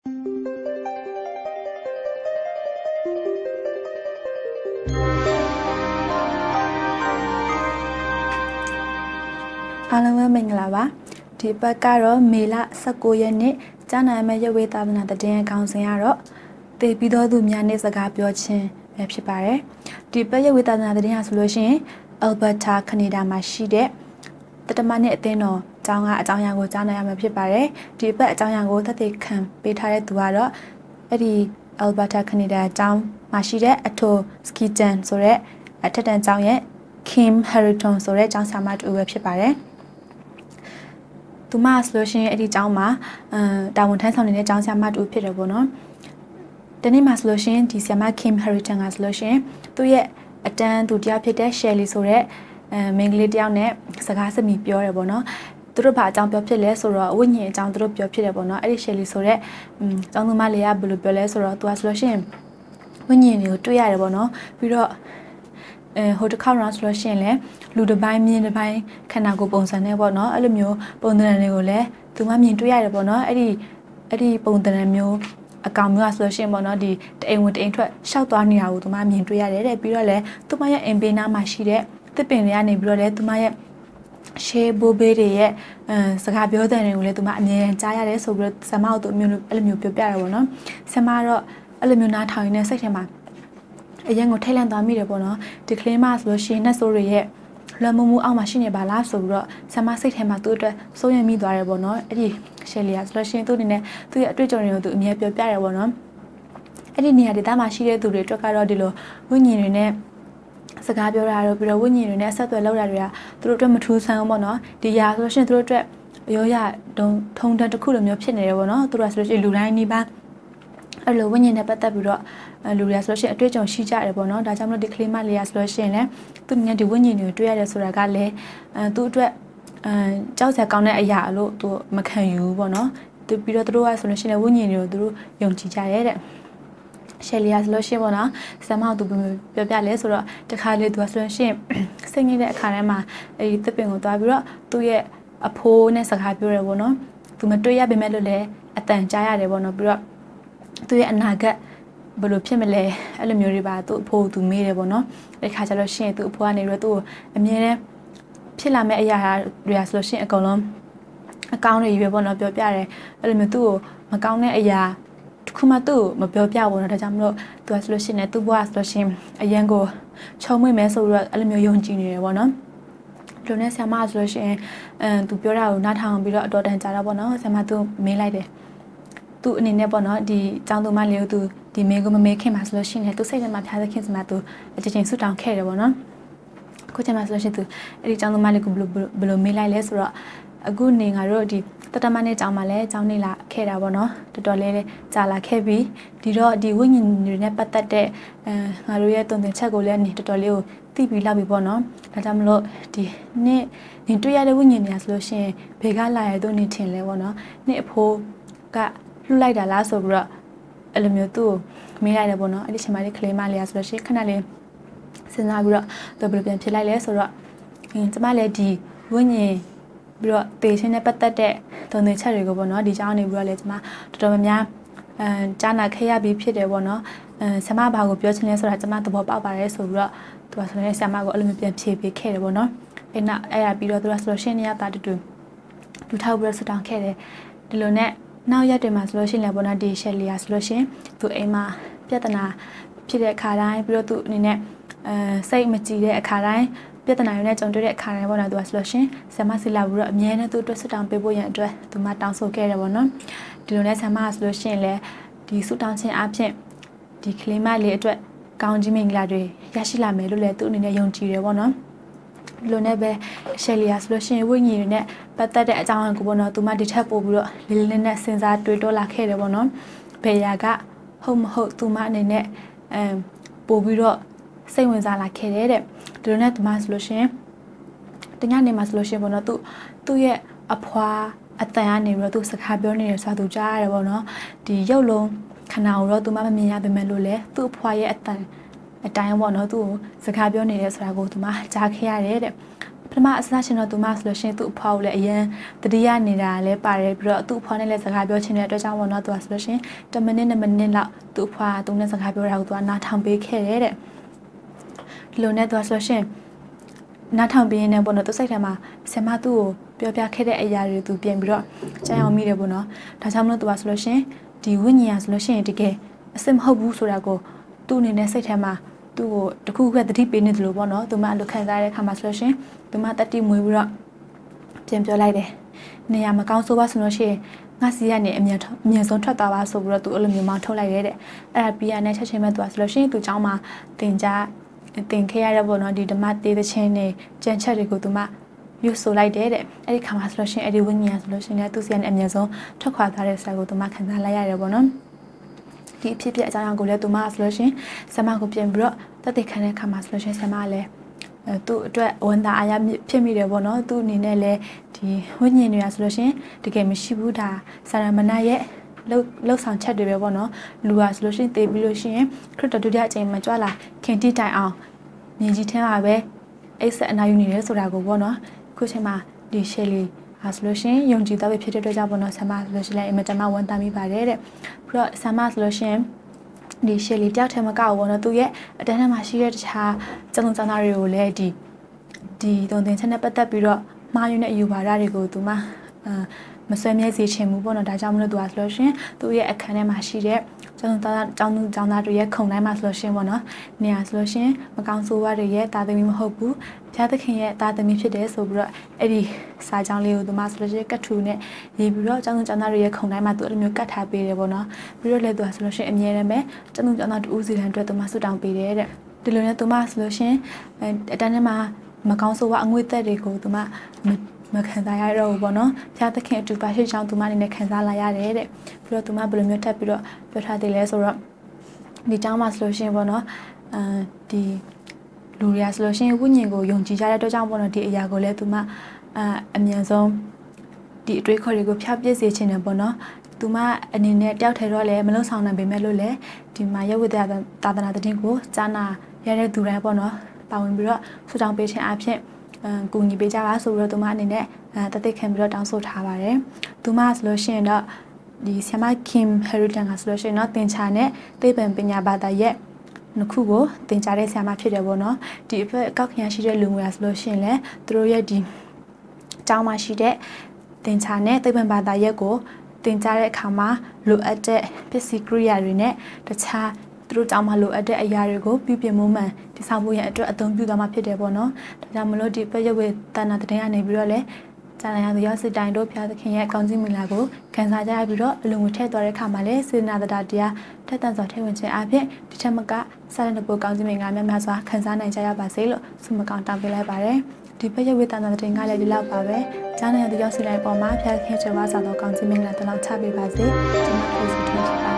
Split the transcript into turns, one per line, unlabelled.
အားလုံးပဲမင်္ဂလာပါဒီပတ်ကတော့မေလ19ရက်နေ့ကျမ်းနာမဲ့ရဝေသာသနာတည်င်းခေါင်းစဉ်ကတော့တေပြီးတော့သူများနဲ့စကားပြောခြင်းပဲဖြစ်ပါတယ်ဒီပတ်ရဝေသာသနာတည်င်းဟာဆိုလို့ရှိရင်အယ်ဘတ်တာကနေဒါမှာရှိတဲ့တတမနဲ့အသင်းတော်ကျောင်းကအကြောင်းအရာကိုကြားနာရမှာဖြစ်ပါတယ်ဒီပတ်အကြောင်းအရာကိုသက်သေခံပေးထားတဲ့သူကတော့အဲ့ဒီအယ်ဘတ်တာကနေဒါကျောင်းမှာရှိတဲ့အထိုစကီတန်ဆိုတဲ့အထက်တန်းကျောင်းရဲ့ Kim Harrington ဆိုတဲ့ကျောင်းဆရာမတူပဲဖြစ်ပါတယ်သူမဆိုလို့ရှိရင်အဲ့ဒီကျောင်းမှာတာဝန်ထမ်းဆောင်နေတဲ့ကျောင်းဆရာမတူဖြစ်တယ်ပေါ့နော်ဒီနေ့မှာဆိုလို့ရှိရင်ဒီဆရာမ Kim Harrington ကဆိုလို့ရှိရင်သူ့ရဲ့အတန်းသူတယောက်ဖြစ်တဲ့ Shelly ဆိုတဲ့မိန်းကလေးတယောက်နဲ့စကားစမိပြောတယ်ပေါ့နော်သူတို့ဘာအကြောင်းပြောဖြစ်လဲဆိုတော့ဝိညာဉ်အကြောင်းသူတို့ပြောဖြစ်တယ်ပေါ့နော်အဲ့ဒီ Shelly ဆိုတဲ့ကျောင်းသူမလေးကဘယ်လိုပြောလဲဆိုတော့သူကဆိုလို့ရှိရင်ဝိညာဉ်တွေကိုတွေ့ရတယ်ပေါ့နော်ပြီးတော့ဟိုတစ်ခါတော့ဆိုလို့ရှိရင်လည်းလူတစ်ပိုင်းမြင်တစ်ပိုင်းခန္ဓာကိုယ်ပုံစံနဲ့ပေါ့နော်အဲ့လိုမျိုးပုံသဏ္ဍာန်တွေကိုလည်းသူမှမြင်တွေ့ရတယ်ပေါ့နော်အဲ့ဒီပုံသဏ္ဍာန်မျိုးအကောင်မျိုးဆိုလို့ရှိရင်ပေါ့နော်ဒီတအိမ်ဝင်တအိမ်ထွက်ရှောက်သွားနေတာကိုသူမှမြင်တွေ့ရတယ်တဲ့ပြီးတော့လည်းသူမရဲ့အင်ပင်နာမှာရှိတဲ့တစ်ပင်တွေကနေပြီးတော့လည်းသူမရဲ့ရှေးဘိုးဘေးတွေရဲ့စကားပြောတဲ့တွေကိုလည်းသူမအမြဲတမ်းကြားရတယ်ဆိုပြီးတော့ဆမတို့မျိုးအဲ့လိုမျိုးပြောပြရတယ်ပေါ့နော်ဆမတော့အဲ့လိုမျိုးနားထောင်ရင်းနဲ့စိတ်ထဲမှာအရင်ကိုထိတ်လန့်သွားမိတယ်ပေါ့နော်ဒီကလေးမဆိုလို့ရှိရင်နှက်ဆိုးတွေရဲ့လွန်မှုမှုအောက်မှာရှိနေပါလားဆိုပြီးတော့ဆမစိတ်ထဲမှာသူ့အတွက်စိုးရိမ်မိသွားတယ်ပေါ့နော်အဲ့ဒီရှယ်လီယာဆိုလို့ရှိရင်သူ့အနေနဲ့သူ့ရဲ့အတွေ့အကြုံတွေကိုသူအမြဲပြောပြတယ်ပေါ့နော်အဲ့ဒီနေရာဒေသမှာရှိတဲ့သူတွေအတွက်ကတော့ဒီလိုဝိညာဉ်တွေနဲ့စကားပြောတာတော့ပြီးတော့ဝိညာဉ်တွေနဲ့ဆက်သွယ်လောက်တာတွေကသူတို့အတွက်မထူးဆန်းဘူးပေါ့နော်ဒီຢာဆိုလို့ရှိရင်သူတို့အတွက်ရောရထုံတန်းတစ်ခုလိုမျိုးဖြစ်နေတယ်ပေါ့နော်သူတို့ဆိုလို့ရှိရင်လူတိုင်းနီးပါးအဲ့လိုဝိညာဉ်နဲ့ပတ်သက်ပြီးတော့လူတွေကဆိုလို့ရှိရင်အတွေ့အကြုံရှိကြတယ်ပေါ့နော်ဒါကြောင့်မလို့ဒီကလေးမလေးကဆိုလို့ရှိရင်လည်းသူ့နဲ့ဒီဝိညာဉ်တွေကိုတွေ့ရတယ်ဆိုတာကလည်းသူ့အတွက်ကြောက်စရာကောင်းတဲ့အရာလို့သူမခံယူဘူးပေါ့နော်သူပြီးတော့သူတို့ကဆိုလို့ရှိရင်ဝိညာဉ်တွေကိုသူတို့ယုံကြည်ကြရဲတဲ့ရှယ်လီယာဆိုလို့ရှိရင်ပေါ့နော်ဆမ်မောက်သူပြောပြလဲဆိုတော့တခါလေသူကဆိုလို့ရှိရင်စိတ်ငြိတဲ့အခါထဲမှာအဲဒီသစ်ပင်ကိုသွားပြီးတော့သူ့ရဲ့အဖိုးနဲ့စကားပြောတယ်ပေါ့နော်သူမတွေ့ရပေမဲ့လို့လည်းအတန်ကြားရတယ်ပေါ့နော်ပြီးတော့သူရဲ့အနာဂတ်ဘယ်လိုဖြစ်မလဲအဲ့လိုမျိုးတွေပါသူ့အဖိုးသူမေးတယ်ပေါ့နော်အဲ့ခါကျတော့ရှင်သူ့အဖိုးကနေပြီးတော့သူ့ကိုအမြဲတမ်းဖြစ်လာမယ့်အရာတွေကဆိုလို့ရှိရင်အကုန်လုံးအကောင်းတွေပဲပေါ့နော်ပြောပြတယ်အဲ့လိုမျိုးသူ့ကိုမကောင်းတဲ့အရာတစ်ခုမှသူ့ကိုမပြောပြဘူးနော်ဒါကြောင့်မလို့သူကဆိုလို့ရှိရင်သူ့ဘဝဆိုလို့ရှိရင်အရန်ကိုချုံမွေ့မယ်ဆိုတော့အဲ့လိုမျိုးယုံကြည်နေတယ်ပေါ့နော်လူနဲ့ဆရာမဆိုလို့ရှိရင်သူပြောတာကိုနားထောင်ပြီးတော့အတော်တန်ကြာတော့ပေါ့နော်ဆရာမသူမေးလိုက်တယ်သူအနေနဲ့ပေါ့နော်ဒီကျောင်းသူမလေးကိုသူဒီမေကိုမမေခင်မှာဆိုလို့ရှိရင်သူစိတ်ထဲမှာဖျားသခင်စမှာသူအချင်းချင်းဆူတောင်းခဲ့တယ်ပေါ့နော်အခုချိန်မှာဆိုလို့ရှိရင်သူအဲ့ဒီကျောင်းသူမလေးကိုဘယ်လိုမေးလိုက်လဲဆိုတော့အခုနေငါတို့ဒီတတမနဲ့ကျောင်းမှာလဲကျောင်းနေလာခဲ့တာပေါ့နော်တော်တော်လေးကြာလာခဲ့ပြီဒီတော့ဒီဝိညာဉ်တွေနဲ့ပတ်သက်တဲ့ငါတို့ရဲ့တုံ့ပြန်ချက်ကိုလည်းနေတော်တော်လေးကိုသိပြီးလောက်ပြီပေါ့နော်ဒါကြောင့်မလို့ဒီနေ့တွေ့ရတဲ့ဝိညာဉ်တွေဆိုလို့ရှိရင်ဘေကလာရတဲ့နေထင်လဲပေါ့နော်နေ့အဖိုးကလှုပ်လိုက်တာလားဆိုပြီးတော့အဲ့လိုမျိုးသူ့ကိုမေးလိုက်တယ်ပေါ့နော်အဲ့ဒီချိန်မှာလေးကလေးမလေးဆိုလို့ရှိရင်ခဏလေးစဉ်းစားပြီးတော့သူဘယ်လိုပြန်ဖြစ်လိုက်လဲဆိုတော့ကျမလည်းဒီဝိညာဉ်ပြီးတော့တေချင်းနဲ့ပတ်သက်တဲ့တုံ့ပြန်ချက်တွေကိုပေါ့နော်ဒီကြောင်းနေပြီးတော့လည်းကျမတော်တော်များကြားနာခဲ့ရပြီးဖြစ်တယ်ပေါ့နော်ဆမဘာကိုပြောချင်လဲဆိုတာကျမသဘောပေါက်ပါတယ်ဆိုပြီးတော့သူကဆိုရင်ဆမကိုအဲ့လိုမျိုးပြန်ဖြေပေးခဲ့တယ်ပေါ့နော်အဲ့ရပြီးတော့သူကဆိုလို့ရှိရင်ရတာတူထောက်ပြီးတော့ဆူတောင်းခဲ့တယ်ဒီလိုနဲ့နောက်ရက်တွေမှာဆိုလို့ရှိရင်လည်းပေါ့နော်ဒီရှယ်လီယာဆိုလို့ရှိရင်သူအိမ်မှာပြဿနာဖြစ်တဲ့အခါတိုင်းပြီးတော့သူအနေနဲ့စိတ်မကြည်တဲ့အခါတိုင်းပြဿနာတွေနဲ့ကြုံတွေ့တဲ့အခါတိုင်းပေါ့နော်သူကဆိုလို့ရှိရင်ဆမ်မစီလာပြီးတော့အမြဲတမ်းသူ့အတွက်ဆွတောင်းပေးဖို့ရန်အတွက်သူမတောင်းဆိုခဲ့တယ်ပေါ့နော်ဒီလိုနဲ့ဆမ်မဆိုလို့ရှိရင်လည်းဒီဆွတောင်းခြင်းအပြင်ဒီကလေးမလေးအတွက်ကောင်းကြီးမင်္ဂလာတွေရရှိလာမယ်လို့လည်းသူ့အနေနဲ့ယုံကြည်တယ်ပေါ့နော်ဒီလိုနဲ့ပဲရှယ်လီယာဆိုလို့ရှိရင်ဝိညာဉ်တွေနဲ့ပတ်သက်တဲ့အကြောင်းအရာကိုပေါ့နော်သူမဒီထက်ပို့ပြီးတော့လေးလေးနဲ့စဉ်းစားတွေးတောလာခဲ့တယ်ပေါ့နော်ဘယ်ရာကဟုတ်မဟုတ်သူမအနေနဲ့ပို့ပြီးတော့စိတ်ဝင်စားလာခဲ့တယ်တဲ့ဒီလိုနဲ့သူမဆိုလို့ရှိရင်တညနေမှာဆိုလို့ရှိရင်ပေါ့နော်သူ့ရဲ့အဖွာအတန်ကနေပြီးတော့သူစကားပြောနေတယ်ဆိုတာသူကြားရတယ်ပေါ့နော်ဒီရုပ်လုံးခဏတော့သူမမမြင်ရပေမဲ့လို့လေသူ့အဖွာရဲ့အတန်အတိုင်းပေါ့နော်သူ့ကိုစကားပြောနေတယ်ဆိုတာကိုသူမကြားခဲ့ရတယ်တဲ့ဘထမအစရှင်တော့သူမဆိုလို့ရှင်သူ့အဖွားကိုလည်းအရင်တတိယနေတာလည်းပါတယ်ပြီးတော့သူ့အဖွားနဲ့လည်းစကားပြောချင်တဲ့အတွက်ကြောင့်ပေါ့နော်သူကဆိုလို့ရှင်10မိနစ်2မိနစ်လောက်သူ့အဖွားသူနဲ့စကားပြောတာကိုသူကနားထောင်ပေးခဲ့တယ်တဲ့ဒီလိုနဲ့သူကဆိုလို့ရှင်နားထောင်ပေးနေပေါ့နော်သူစိတ်ထဲမှာဆင်မသူ့ကိုပြောပြခဲ့တဲ့အရာတွေသူပြင်ပြီးတော့ကြားအောင်မိတယ်ပေါ့နော်ဒါကြောင့်မလို့သူကဆိုလို့ရှင်ဒီဝိညာဉ်ဆိုလို့ရှင်တကယ်အစစ်မဟုတ်ဘူးဆိုတာကိုသူ့အနေနဲ့စိတ်ထဲမှာသူ့ကိုတခုခုပဲတတိပေးနေတယ်လို့ပေါ့နော်သူမအလုပ်ခံစားတဲ့အခါမှာဆိုလို့ရှင်သူမတက်တိမွေးပြီးတော့ပြင်ပြောလိုက်တယ်နေရာမကောင်းဆိုပါဆိုလို့ရှိရင်ငါစီကနေအမြင်ဆုံးထွက်သွားပါဆိုပြီးတော့သူအဲ့လိုမျိုးမောင်းထုတ်လိုက်ရဲတဲ့အဲ့ဒါပြီးရတဲ့ချက်ချင်းပဲသူကဆိုလို့ရှိရင်သူเจ้าမှာတင်ခဲ့ရတဲ့ပေါ့နော်ဒီဓမ္မသေးတဲ့ချင်းနဲ့ကြံချက်တွေကိုသူမယူဆိုလိုက်တဲ့အဲ့ဒီခါမှာဆိုလို့ရှိရင်အဲ့ဒီဝိညာဉ်ဆိုလို့ရှိရင်သူစီကနေအမြင်ဆုံးထွက်ခွာသွားတဲ့ဆရာကိုသူမခံစားလိုက်ရတယ်ပေါ့နော်ဒီအဖြစ်အပျက်အကြောင်းအရာကိုလည်းသူမဆိုလို့ရှိရင်ဆမကိုပြင်ပြီးတော့တက်တဲ့ခံတဲ့ခါမှာဆိုလို့ရှိရင်ဆမကလည်းသူ့အတွက်ဝန်တာအရာဖြစ်မိတယ်ပေါ့နော်သူ့အနေနဲ့လည်းဒီဝိညာဉ်တွေကဆိုလို့ရှိရင်တကယ်မရှိဘူးဒါဆာရမဏရဲ့လှုပ်ဆောင်ချက်တွေပဲပေါ့နော်လူကဆိုလို့ရှိရင်တည်ပြီးလို့ရှိရင်ခရစ်တော်ဒုတိယအကြိမ်မှာကြွလာခင်တိတိုင်အောင်မြင်ကြီးထဲမှာပဲအိတ်ဆက်အနာယူနေတယ်ဆိုတာကိုပေါ့နော်ခုချိန်မှာဒီရှယ်လီဟာဆိုလို့ရှိရင်ယုံကြည်သားပဲဖြစ်တဲ့အတွက်ကြောင့်ပေါ့နော်ဆာမဆိုလို့ရှိရင်အင်မတန်မှဝန်တာမိပါတယ်တဲ့ပြီးတော့ဆာမဆိုလို့ရှိရင်ဒီရှယ်လီတယောက်ထဲမှာကောက်ပေါ့နော်သူရဲ့အတန်းထဲမှာရှိတဲ့တခြားကျန်ကျန်သားတွေကိုလည်းဒီတုံတင်ချက်နဲ့ပတ်သက်ပြီးတော့မှားယွင်းတဲ့အယူပါဒတွေကိုသူမှမဆွဲမြဲစေချင်ဘူးပေါ့နော်ဒါကြောင့်မလို့သူကဆိုလို့ရှိရင်သူ့ရဲ့အခန်းထဲမှာရှိတဲ့ကျောင်းသားတွေရဲ့ခုံတိုင်းမှာဆိုလို့ရှိရင်ပေါ့နော်နေရာဆိုလို့ရှိရင်မကောင်းဆိုးဝါးတွေရဲ့တာသမီမဟုတ်ဘူးဘုရားသခင်ရဲ့တာသမီဖြစ်တယ်ဆိုပြီးတော့အဲ့ဒီစာကြောင်းလေးကိုသူမဆိုလို့ရှိရင်ကတ်ထူနဲ့ရေးပြီးတော့ကျောင်းသားတွေရဲ့ခုံတိုင်းမှာသူအဲ့လိုမျိုးကတ်ထားပေးတယ်ပေါ့နော်ပြီးတော့လည်းသူကဆိုလို့ရှိရင်အမြဲတမ်းပဲကျောင်းသားတူဦးစီတန်းအတွက်သူမဆွတောင်းပေးတယ်တဲ့ဒီလိုနဲ့သူမဆိုလို့ရှိရင်အတန်းထဲမှာမကောင်းဆိုးဝါးအငွေ့သက်တွေကိုသူမခံစားရတော့ဘူးပေါ့နော်ဖျားသခင်အတူပါရှိချောင်းသူမအနေနဲ့ခံစားလာရတယ်တဲ့ပြီးတော့သူမဘယ်လိုမျိုးထပ်ပြီးတော့ပြောထားသေးလဲဆိုတော့ဒီကျောင်းမှာဆိုလို့ရှိရင်ပေါ့နော်ဒီလူတွေကဆိုလို့ရှိရင်ဝိညာဉ်ကိုယုံကြည်ကြတဲ့အတွက်ကြောင့်ပေါ့နော်ဒီအရာကိုလည်းသူမအမြန်ဆုံးဒီအတွေးခေါ်တွေကိုဖျောက်ပစ်စေချင်တယ်ပေါ့နော်သူမအနေနဲ့တယောက်ထဲတော့လည်းမလုံဆောင်နိုင်ပေမဲ့လို့လည်းဒီမှာရုပ်ဝိသာသနာတည်ကိုကြားနာရတဲ့သူတိုင်းပေါ့နော်ပါဝင်ပြီးတော့ဆူတောင်းပေးခြင်းအဖြစ်ကူညီပေးကြပါဆိုပြီးတော့သူမအနေနဲ့တသက်ခံပြီးတော့တောင်းဆိုထားပါတယ်။သူမဆိုလို့ရှိရင်တော့ဒီဆ iam ခင်ဟယ်ရီတန်ကဆိုလို့ရှိရင်တော့သင်္ချာနဲ့သိပ္ပံပညာဘာသာရဲ့နှစ်ခုကိုသင်ကြားတဲ့ဆရာမဖြစ်တယ်ပေါ့နော်။ဒီအကောက်ခင်ရရှိတဲ့လူငွေရဆိုလို့ရှိရင်လည်းသူတို့ရဲ့ဒီကျောင်းမှာရှိတဲ့သင်္ချာနဲ့သိပ္ပံဘာသာရဲ့ကိုသင်ကြားတဲ့အခါမှာလိုအပ်တဲ့ပစ္စည်းကိရိယာတွေနဲ့တခြားသူတို့ကြောင့်မလိုအပ်တဲ့အရာတွေကိုပြုပြင်မှုမှန်တည်ဆောက်ဖို့ရန်အတွက်အသုံးပြုသွားမှာဖြစ်တယ်ပေါ့နော်။ဒါကြောင့်မလို့ဒီပယဝေတဏ္ဍတဲ့ကနေပြီးတော့လေဇာလန်ရသူရောက်စစ်တိုင်းတို့ဖျားသခင်ရဲ့အကောင်းကြီးမင်္ဂလာကိုခံစားကြရပြီးတော့အလုံးဝထည့်သွားတဲ့အခါမှာလေစေနာတရားထက်သန်စွာထည့်ဝင်ခြင်းအပြင်ဒီထက်မကစာရဏဘုကောင်းကြီးမင်္ဂလာများများစွာခံစားနိုင်ကြရပါစေလို့ဆုမကောင်းတောင်းပေးလိုက်ပါတယ်။ဒီပယဝေတဏ္ဍတဲ့ကလည်းဒီလောက်ပါပဲ။ဇာလန်ရသူရောက်စစ်တိုင်းပေါ်မှာဖျားသခင်ကျေးဇူးပါသောကောင်းကြီးမင်္ဂလာတလောက်ချပေးပါစေ။ကျွန်တော်ကျေးဇူးတင်ပါတယ်